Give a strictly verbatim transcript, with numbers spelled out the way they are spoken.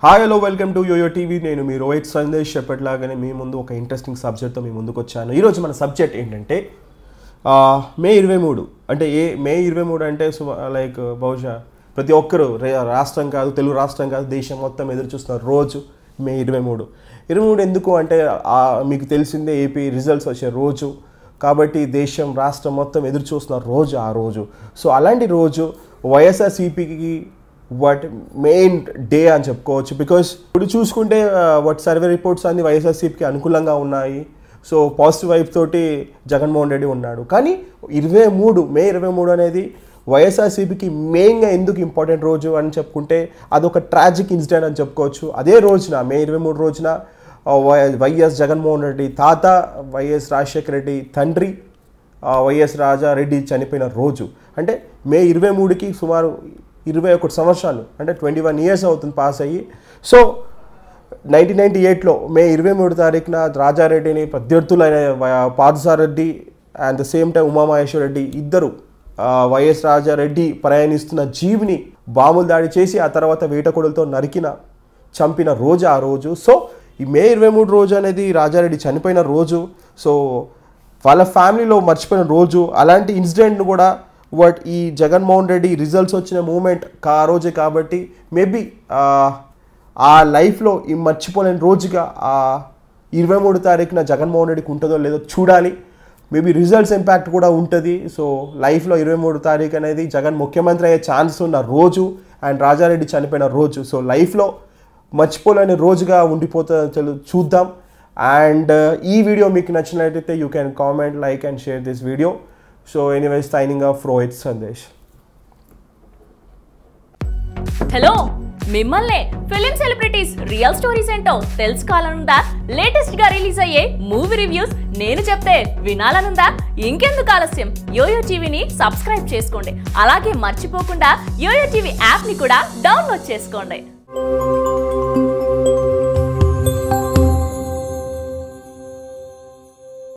Hi hello welcome to YoYo TV. నేను మీ రోహిత్ సందేశ్ చెప్పట్లాగానే మీ ముందు ఒక ఇంట్రెస్టింగ్ సబ్జెక్ట్తో మీ ముందుకు వచ్చాను. ఈరోజు మన సబ్జెక్ట్ ఏంటంటే మే ఇరవై మూడు అంటే ఏ మే ఇరవై మూడు అంటే లైక్ బహుశా ప్రతి ఒక్కరు రాష్ట్రం కాదు, తెలుగు రాష్ట్రం కాదు, దేశం మొత్తం ఎదురు చూస్తున్న రోజు మే ఇరవై మూడు. ఇరవై మూడు ఎందుకు అంటే మీకు తెలిసిందే ఏపీ రిజల్ట్స్ వచ్చే రోజు కాబట్టి దేశం రాష్ట్రం మొత్తం ఎదురు చూస్తున్న రోజు ఆ రోజు. సో అలాంటి రోజు వైఎస్ఆర్సీపీకి వాట్ మెయిన్ డే అని చెప్పుకోవచ్చు. బికాస్ ఇప్పుడు చూసుకుంటే వాట్ సర్వే రిపోర్ట్స్ అన్ని వైఎస్ఆర్సీపీకి అనుకూలంగా ఉన్నాయి. సో పాజిటివ్ వైపు తోటి జగన్మోహన్ రెడ్డి ఉన్నాడు. కానీ ఇరవై మూడు మే ఇరవై మూడు అనేది వైఎస్ఆర్సీపీకి మెయిన్గా ఎందుకు ఇంపార్టెంట్ రోజు అని చెప్పుకుంటే అదొక ట్రాజిక్ ఇన్సిడెంట్ అని చెప్పుకోవచ్చు. అదే రోజున మే ఇరవై మూడు రోజున వైఎస్ జగన్మోహన్ రెడ్డి తాత, వైఎస్ రాజశేఖర రెడ్డి తండ్రి వైఎస్ రాజారెడ్డి చనిపోయిన రోజు. అంటే మే ఇరవై మూడుకి సుమారు ఇరవై ఒకటి సంవత్సరాలు అంటే ట్వంటీ వన్ ఇయర్స్ అవుతుంది పాస్ అయ్యి. సో నైన్టీన్ నైంటీ ఎయిట్లో మే ఇరవై మూడు తారీఖున రాజారెడ్డిని ప్రత్యర్థులైన Parthasarathi and the same time Umamaheswara Reddy ఇద్దరు వైఎస్ రాజారెడ్డి ప్రయాణిస్తున్న జీవిని బాంబులు దాడి చేసి ఆ తర్వాత వేటకొడలతో నరికిన చంపిన రోజు ఆ రోజు. సో ఈ మే ఇరవై మూడు రోజు అనేది రాజారెడ్డి చనిపోయిన రోజు. సో వాళ్ళ ఫ్యామిలీలో మర్చిపోయిన రోజు. అలాంటి ఇన్సిడెంట్ను కూడా బట్ ఈ జగన్మోహన్ రెడ్డి రిజల్ట్స్ వచ్చిన మూమెంట్ ఆ రోజే కాబట్టి మేబీ ఆ లైఫ్లో ఈ మర్చిపోలేని రోజుగా ఆ ఇరవై మూడు తారీఖున జగన్మోహన్ రెడ్డికి ఉంటుందో లేదో చూడాలి. మేబీ రిజల్ట్స్ ఇంపాక్ట్ కూడా ఉంటుంది. సో లైఫ్లో ఇరవై మూడు తారీఖు అనేది జగన్ ముఖ్యమంత్రి అయ్యే ఛాన్స్ ఉన్న రోజు అండ్ రాజారెడ్డి చనిపోయిన రోజు. సో లైఫ్లో మర్చిపోలేని రోజుగా ఉండిపోతుందో చూద్దాం. అండ్ ఈ వీడియో మీకు నచ్చినట్లయితే you can comment, like and share this video. So anyways, signing off, Rohit Sandesh. Hello, మిమ్మల్ని ఫిలిం సెలబ్రిటీస్ రియల్ స్టోరీస్ ఏంటో తెలుసుకోవాలనుందా? లేటెస్ట్ గా రిలీజ్ అయ్యే మూవీ రివ్యూస్ నేను చెప్తే వినాలనుందా? ఇంకెందుకు ఆలస్యం, యోయో టీవీని సబ్స్క్రైబ్ చేసుకోండి. అలాగే మర్చిపోకుండా యోయో టీవీ యాప్ ని కూడా డౌన్లోడ్ చేసుకోండి.